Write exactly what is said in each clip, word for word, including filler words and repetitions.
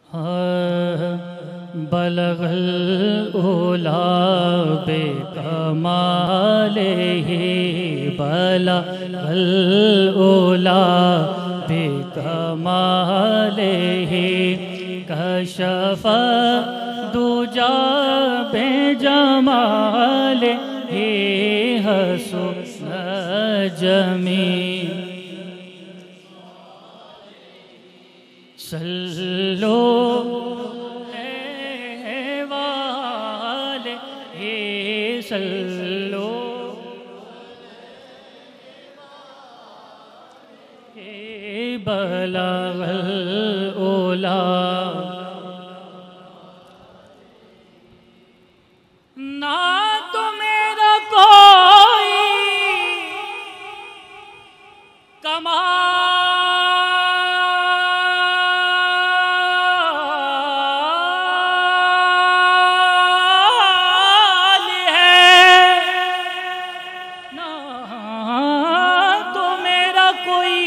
بلغ الأولى بكماله بلغ الأولى بكماله كشف الدجى بجماله حسن جميل صلوا صلوا بلغ الأولى نہ تو میرا کوئی کمال ہے نہ تو میرا کوئی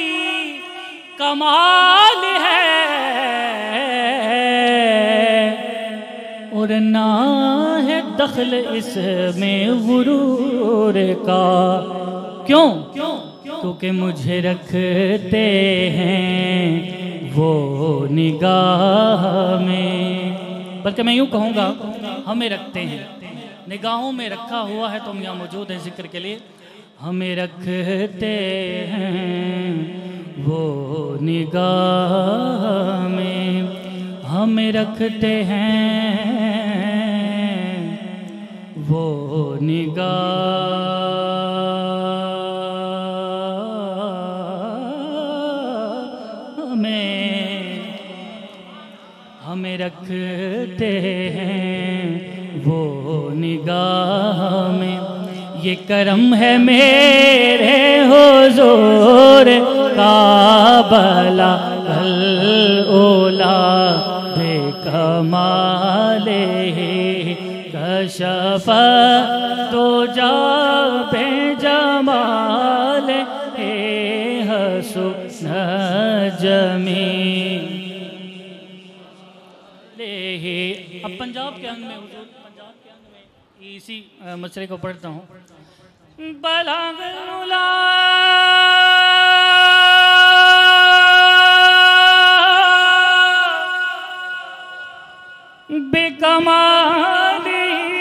کمال ہے اور نہ ہے دخل اس میں غرور کا کیوں کیونکہ مجھے رکھتے ہیں وہ نگاہ میں بلکہ میں یوں کہوں گا ہمیں رکھتے ہیں نگاہوں میں رکھا ہوا ہے تم یہاں موجود ہیں ذکر کے لیے ہمیں رکھتے ہیں وہ نگاہ میں ہمیں رکھتے ہیں وہ نگاہ میں ہمیں رکھتے ہیں وہ نگاہ میں یہ کرم ہے میرے حضور کا بلغ الأولى بکمالہ کشف الدجى بجمالہ حسن جمیل اب پنجاب کے انگ میں حضور پنجاب کے انگ میں اسی مسئلے کو پڑھتا ہوں بلغ الأولى بکمالہ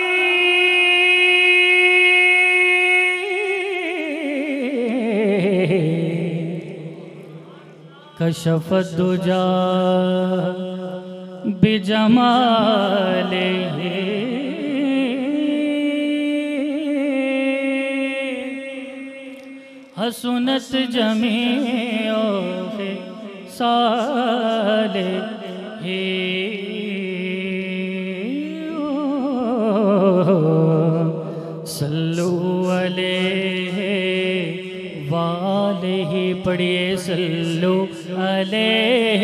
کشف الدجى بجمالہ حسنت جمیع خصالہ صلو علیہ وآلہ پڑھئے صلو علیہ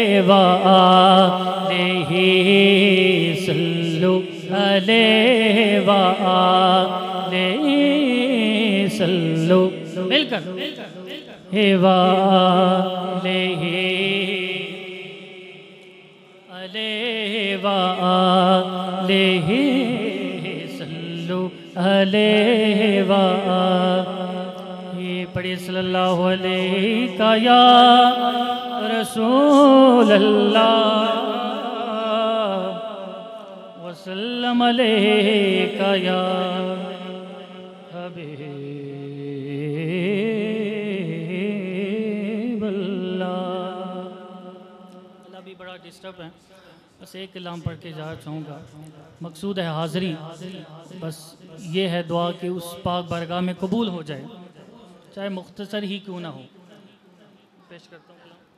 وآلہ صلو علیہ وآلہ صلو مل کر وآلہ علیہ وآلہ صلو علیہ وآلہ پڑھئے صلی اللہ علیہ یا رسول اللہ وسلم علیہ یا حبیب اللہ اللہ بھی بڑا ڈسٹرب ہے بس ایک کلام پڑھ کے جا چاہوں گا مقصود ہے حاضری بس یہ ہے دعا کہ اس پاک بارگاہ میں قبول ہو جائے چاہے مختصر ہی کیوں نہ ہو پیش کرتا ہوں کلام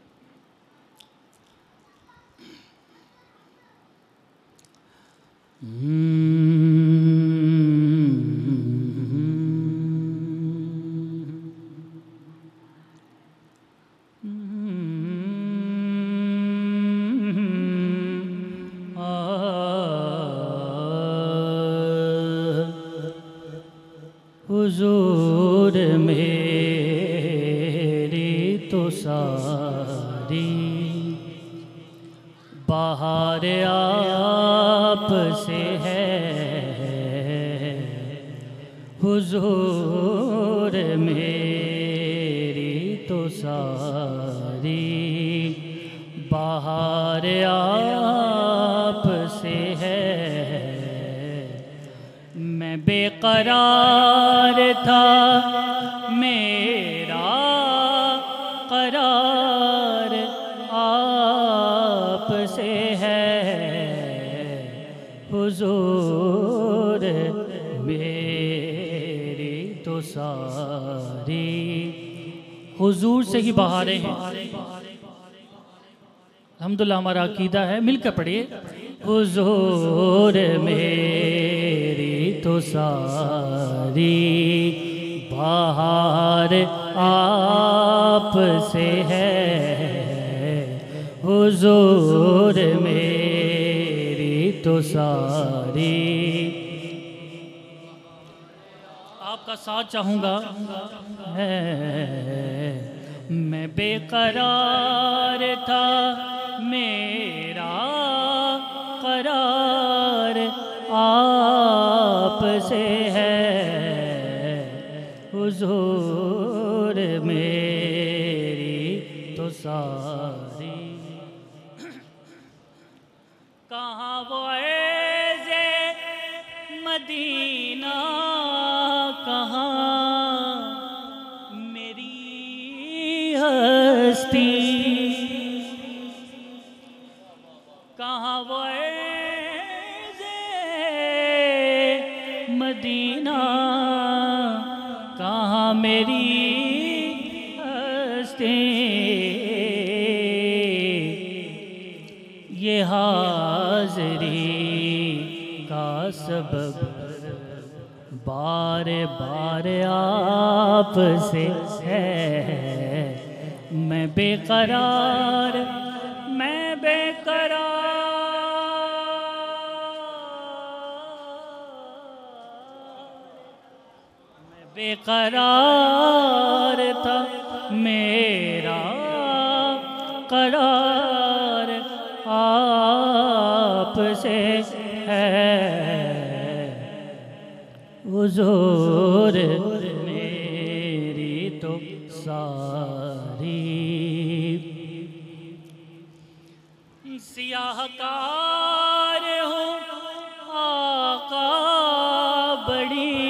حضور میری تو ساری بات بہار آپ سے ہے حضور میری تو ساری بہار آپ سے ہے میں بے قرار تھا میرا قرار آپ سے ہے حضور میری تو ساری حضور سے ہی بہاریں ہیں الحمدللہ ہمارا عقیدہ ہے مل کر پڑھیے حضور میری تو ساری بہار آپ سے ہے حضور میری تو ساری آپ کا ساتھ چاہوں گا ہے میں بے قرار تھا میرا قرار آپ سے ہے حضور میری تو ساری کہاں وہ عیز مدینہ کہاں میری ہستی کہاں وہ عیز مدینہ کہاں میری ہستی یہ حاضری کا سبب بار بار آپ سے ہے میں بے قرار میں بے قرار میں بے قرار تھا میرا قرار آپ سے ہے حضور میری تو ساری سیاہ کار ہوں آقا بڑی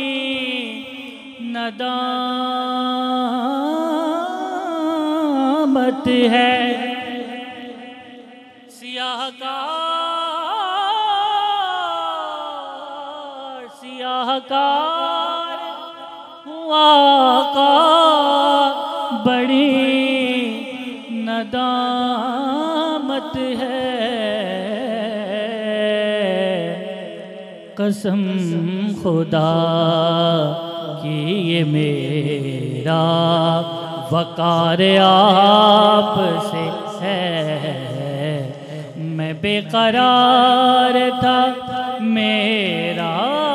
ندامت ہے سیاہ کار سیاہ کار ہوں آقا بڑی ندامت ہے قسم خدا کی یہ میرا وقار آپ سے ہے میں بے قرار تھا میرا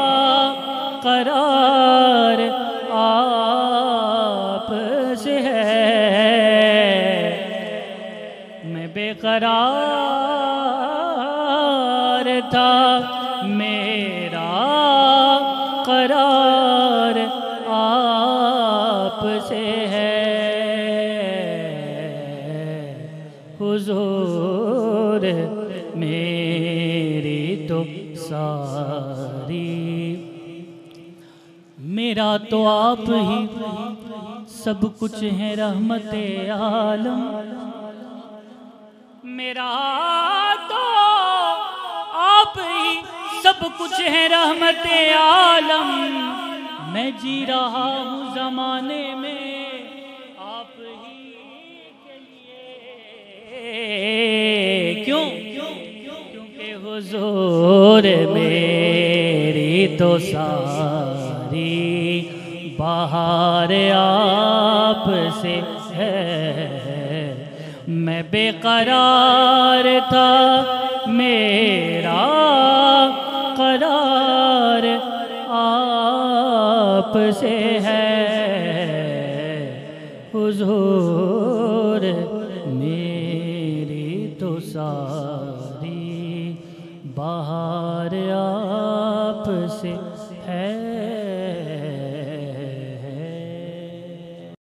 قرار آپ سے ہے میں بے قرار تھا میرا قرار آپ سے ہے حضور میری تو ساری میرا تو آپ ہی سب کچھ ہے رحمت عالم میرا تو آپ ہی سب کچھ ہے رحمت عالم میں جی رہا ہوں زمانے میں آپ ہی کے لیے کیوں کیونکہ حضور میری تو ساری بہار آپ سے ہے میں بے قرار تھا میرا قرار آپ سے ہے حضور میری تو ساری بہار آپ سے ہے